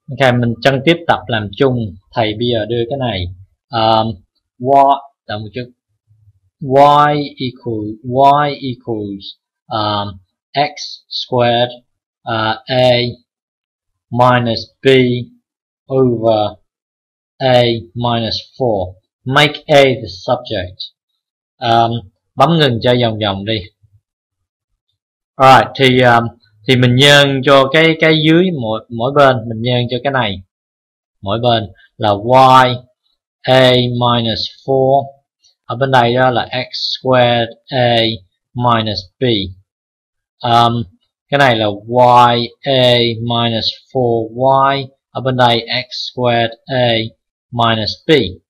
Ok, mình chân tiếp tập làm chung. Thầy bây giờ đưa cái này đợi một chút. y equals x squared a minus b over a minus 4. Make a the subject. Bấm ngừng cho vòng vòng đi. Alright, thì mình nhân cho cái dưới mỗi bên, mình nhân cho cái này mỗi bên là y a minus 4, ở bên đây đó là x squared a minus b. Cái này là y a minus 4y, ở bên đây x squared a minus b.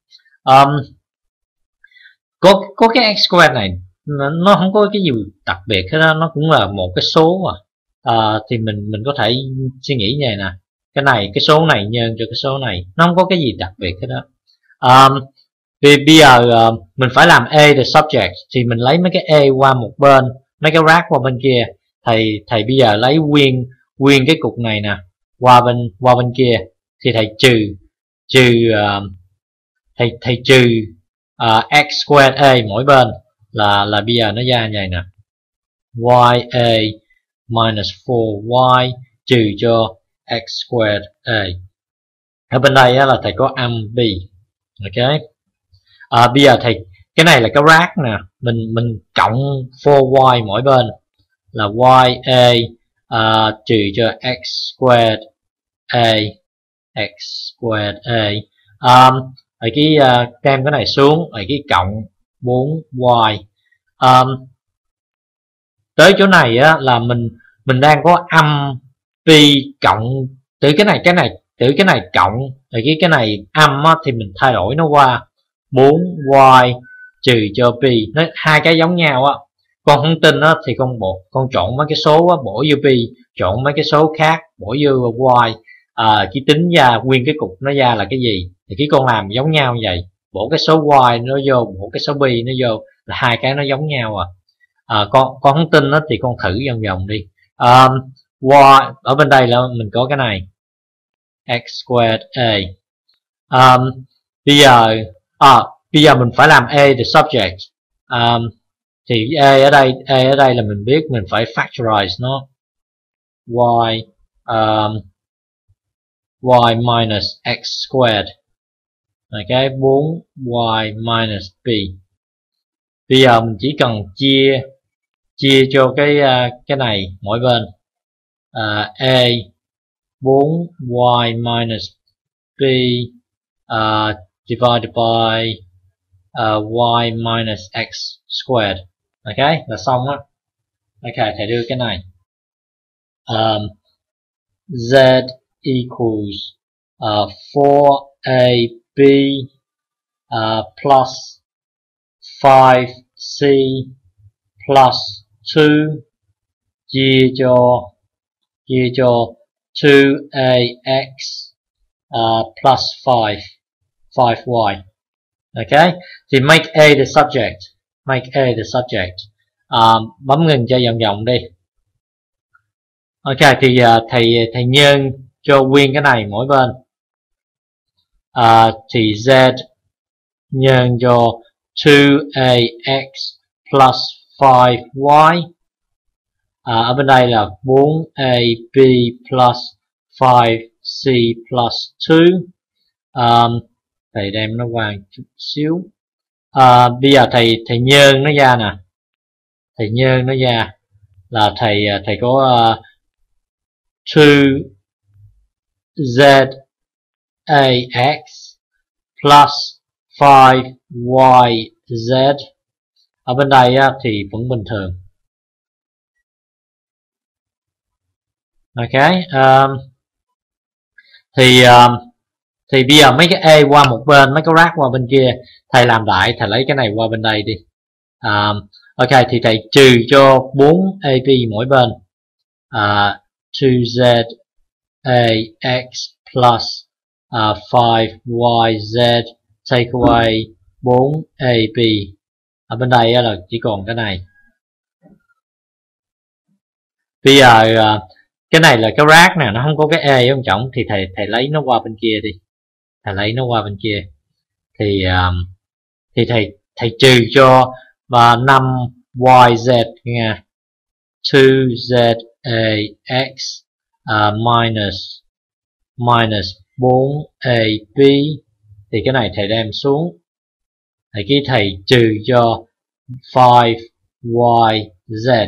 Có cái x squared này nó không có cái gì đặc biệt hết đó, nó cũng là một cái số thì mình có thể suy nghĩ như này nè, cái số này nhân cho cái số này, nó không có cái gì đặc biệt hết đó. Vì bây giờ mình phải làm a the subject, thì mình lấy mấy cái a qua một bên, mấy cái rác qua bên kia. Thầy bây giờ lấy nguyên cái cục này nè qua bên kia, thì thầy trừ x squared a mỗi bên là bây giờ nó ra như vậy nè, y a minus 4y trừ cho x squared a. Ở bên đây là thầy có âm b. Ok, bây giờ thầy cái này là cái rác nè, mình cộng 4y mỗi bên là y a trừ cho x squared a. Ở cái đem cái này xuống, ở cái cộng 4y. Tới chỗ này á là mình đang có âm p cộng, từ cái này cộng, rồi cái này âm á, thì mình thay đổi nó qua 4y trừ cho p, nó hai cái giống nhau á. Con không tin á thì con chọn mấy cái số á, bổ vô p, chọn mấy cái số khác bổ vô y, chỉ tính ra nguyên cái cục nó ra là cái gì thì cái con làm giống nhau như vậy, bổ cái số y nó vô, bổ cái số b nó vô, là hai cái nó giống nhau con không tin đó thì con thử vòng vòng đi. Y ở bên đây là mình có cái này x squared a. Bây giờ mình phải làm a the subject. Thì a ở đây là mình biết mình phải factorize nó, y minus x squared, cái 4y minus b. Bây giờ mình chỉ cần chia cho cái này mỗi bên, a 4y minus b divided by y minus x squared. Ok, là xong á. Ok, thầy đưa cái này z equals 4ab plus 5c plus 2 chia cho 2ax plus 5y. Ok, thì make a the subject. Bấm ngừng cho vòng vòng đi. Ok, thì thầy nhân cho nguyên cái này mỗi bên, thì z nhân cho 2ax plus 5y, ở bên đây là 4ab plus 5c plus 2. Thầy đem nó qua chút xíu. Bây giờ thầy nhân nó ra nè, thầy nhân nó ra là thầy có 2zax plus 5yz. Ở bên đây thì vẫn bình thường. Ok, thì bây giờ mấy cái a qua một bên, mấy cái rác qua bên kia, thầy làm lại, thầy lấy cái này qua bên đây đi. Ok, thì thầy trừ cho 4ab mỗi bên, 2zax plus 5yz take away 4ab. Ở bên đây là chỉ còn cái này. Bây giờ cái này là cái rác nè, nó không có cái a ở bên trong, thì thầy lấy nó qua bên kia đi. Thầy lấy nó qua bên kia thì thầy trừ cho 5yz nha, 2zax minus 4ab, thì cái này thầy đem xuống, thì cái thầy trừ cho 5yz.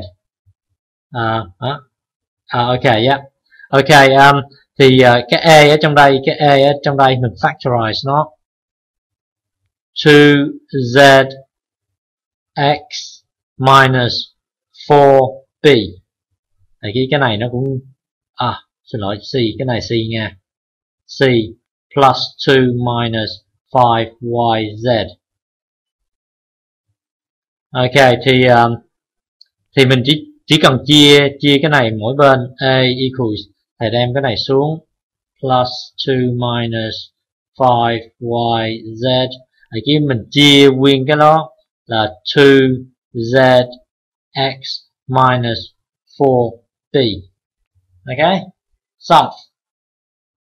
Ok, yeah. Ok, thì cái a ở trong đây, mình factorize nó, 2zx minus 4b. Thì cái này nó cũng xin lỗi, c, cái này c nha, c plus 2 minus 5yz. Ok, thì mình chỉ cần chia cái này mỗi bên, a equals, thầy đem cái này xuống, plus 2 minus 5yz. Ở kia mình chia nguyên cái đó là 2zx minus 4b. Ok, xong.